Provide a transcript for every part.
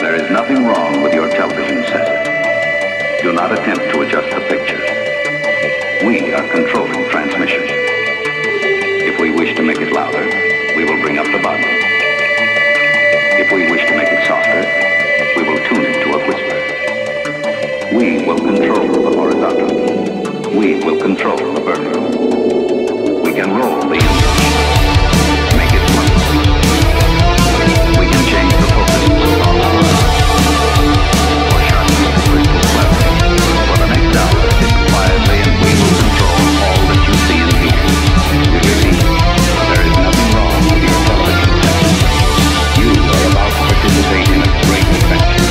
There is nothing wrong with your television set. Do not attempt to adjust the picture. We are controlling transmission. If we wish to make it louder, we will bring up the volume. If we wish to make it softer, we will tune it to a whisper. We will control the horizontal. We will control the vertical. We can roll the engine, make it slow. We can change the focus to soft or sharpen the crystal cleverly. For the next hour, sit quietly and we will control all that you see and hear. Do you see? There is nothing wrong with your television set. You are about to participate in a great adventure.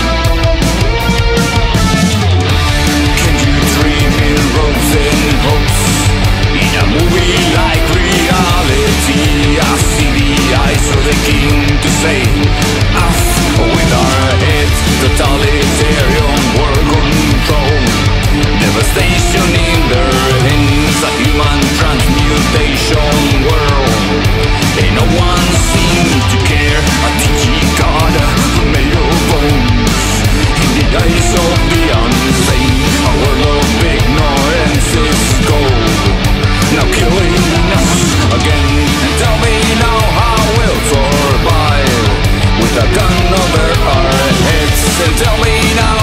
Can you dream in ropes and hopes? In a movie like reality, I see the eyes of the king to say, off with our heads, totalitarian world control. Devastation in their hands, a human transmutation world. Ain't no one seems to care, a teaching God made of bones. In the eyes of the insane, a world of ignorance is gold. Now killing us again, and tell me now how we'll survive with a gun over our heads, and tell me now